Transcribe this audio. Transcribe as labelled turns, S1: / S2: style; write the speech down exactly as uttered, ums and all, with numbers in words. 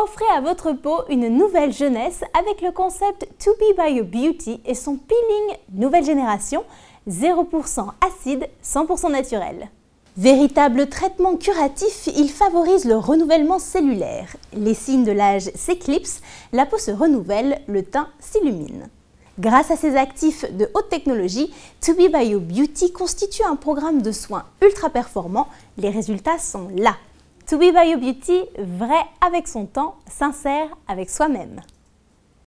S1: Offrez à votre peau une nouvelle jeunesse avec le concept To Be By Your Beauty et son peeling nouvelle génération, zéro pour cent acide, cent pour cent naturel. Véritable traitement curatif, il favorise le renouvellement cellulaire. Les signes de l'âge s'éclipsent, la peau se renouvelle, le teint s'illumine. Grâce à ses actifs de haute technologie, To Be By Your Beauty constitue un programme de soins ultra performant. Les résultats sont là. To Be By Your Beauty, vrai avec son temps, sincère avec soi-même.